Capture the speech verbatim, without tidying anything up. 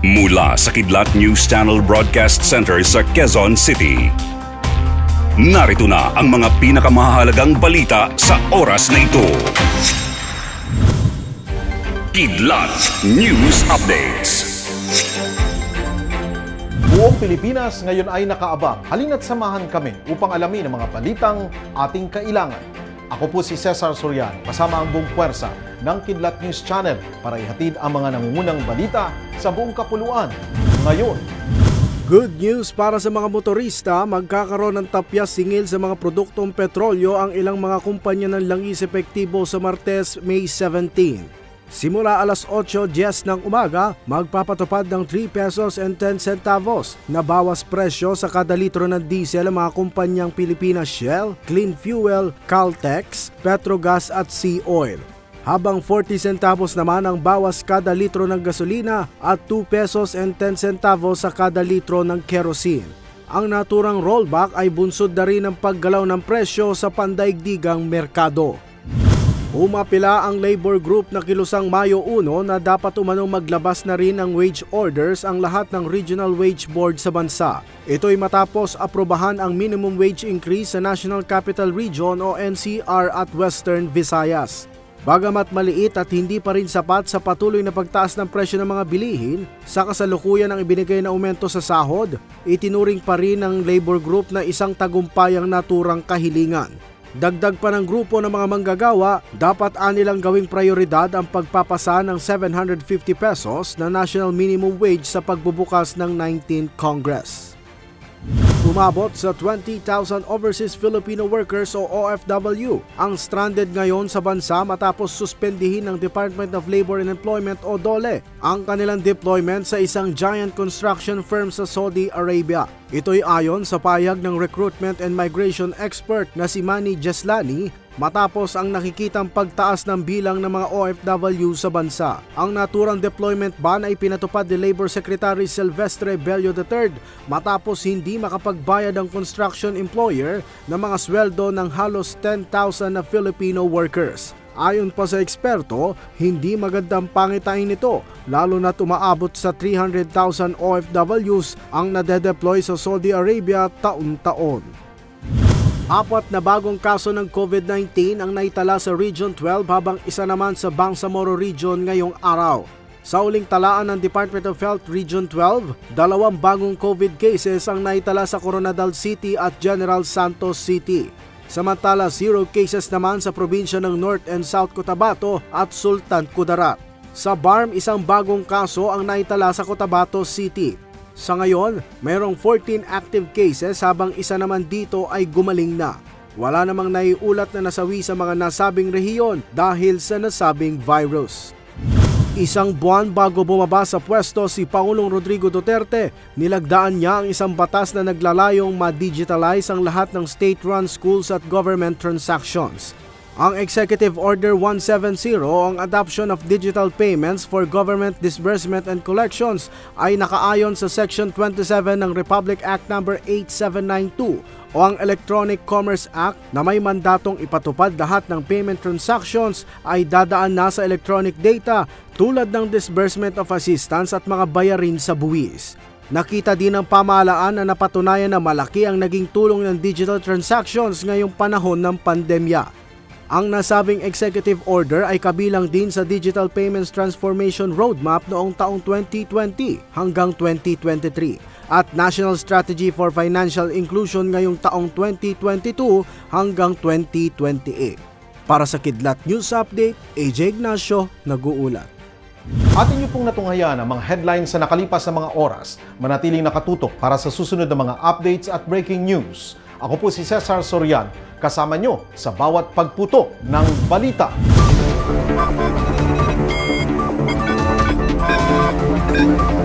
Mula sa Kidlat News Channel Broadcast Center sa Quezon City. Narito na ang mga pinakamahalagang balita sa oras na ito. Kidlat News Updates. Buong Pilipinas ngayon ay nakaabang. Halina't samahan kami upang alamin ang mga balitang ating kailangan. Ako po si Cesar Soriano, kasama ang buong puwersa ng Kidlat News Channel para ihatid ang mga nangungunang balita sa buong kapuluan. Ngayon, good news para sa mga motorista, magkakaroon ng tapyas singil sa mga produktong petrolyo ang ilang mga kumpanya ng langis epektibo sa Martes, May seventeenth. Simula alas otso diyes ng umaga, magpapatupad ng three pesos and ten centavos na bawas presyo sa kada litro ng diesel ang mga kumpanyang Pilipinas Shell, Clean Fuel, Caltex, Petrogas at Sea Oil. Habang forty centavos naman ang bawas kada litro ng gasolina at two pesos and ten centavos sa kada litro ng kerosene. Ang naturang rollback ay bunsod na rin ng paggalaw ng presyo sa pandaigdigang merkado. Umapila ang labor group na kilusang Mayo one na dapat umanong maglabas na rin ng wage orders ang lahat ng regional wage board sa bansa. Ito'y matapos aprobahan ang minimum wage increase sa National Capital Region o N C R at Western Visayas. Bagamat maliit at hindi pa rin sapat sa patuloy na pagtaas ng presyo ng mga bilihin, sa kasalukuyan ng ibinigay na aumento sa sahod, itinuring pa rin ng labor group na isang tagumpayang naturang kahilingan. Dagdag pa ng grupo ng mga manggagawa, dapat anilang gawing prioridad ang pagpapasa ng seven hundred fifty pesos na national minimum wage sa pagbubukas ng nineteenth Congress. Umabot sa twenty thousand overseas Filipino workers o O F W ang stranded ngayon sa bansa matapos suspendihin ng Department of Labor and Employment o DOLE ang kanilang deployment sa isang giant construction firm sa Saudi Arabia. Ito'y ayon sa payag ng recruitment and migration expert na si Manny Jeslani matapos ang nakikitang pagtaas ng bilang ng mga O F W sa bansa. Ang naturang deployment ban ay pinatupad ni Labor Secretary Silvestre Bello the third matapos hindi makapagbayad ang construction employer ng mga sweldo ng halos ten thousand na Filipino workers. Ayon pa sa eksperto, hindi magandang pangitain nito lalo na't umaabot sa three hundred thousand O F Ws ang nadedeploy sa Saudi Arabia taon-taon. Apat na bagong kaso ng COVID nineteen ang naitala sa Region twelve habang isa naman sa Bangsamoro Region ngayong araw. Sa uling talaan ng Department of Health Region twelve, dalawang bagong COVID cases ang naitala sa Coronadal City at General Santos City. Samantala, zero cases naman sa probinsya ng North and South Cotabato at Sultan Kudarat. Sa B A R M, isang bagong kaso ang naitala sa Cotabato City. Sa ngayon, mayroong fourteen active cases habang isa naman dito ay gumaling na. Wala namang naiulat na nasawi sa mga nasabing rehiyon dahil sa nasabing virus. Isang buwan bago bumaba sa pwesto si Pangulong Rodrigo Duterte, nilagdaan niya ang isang batas na naglalayong ma-digitalize ang lahat ng state-run schools at government transactions. Ang Executive Order one seventy o ang Adoption of Digital Payments for Government Disbursement and Collections ay nakaayon sa Section twenty-seven ng Republic Act number eighty-seven ninety-two o ang Electronic Commerce Act na may mandatong ipatupad lahat ng payment transactions ay dadaan na sa electronic data tulad ng disbursement of assistance at mga bayarin sa buwis. Nakita din ng pamahalaan na napatunayan na malaki ang naging tulong ng digital transactions ngayong panahon ng pandemya. Ang nasabing executive order ay kabilang din sa Digital Payments Transformation Roadmap noong taong twenty twenty hanggang twenty twenty-three at National Strategy for Financial Inclusion ngayong taong twenty twenty-two hanggang twenty twenty-eight. Para sa Kidlat News Update, A J Ignacio, nag-uulat. Atin niyo pong natunghayan ang mga headlines sa nakalipas na mga oras. Manatiling nakatutok para sa susunod na mga updates at breaking news. Ako po si Cesar Soriano, kasama nyo sa bawat pagputo ng balita.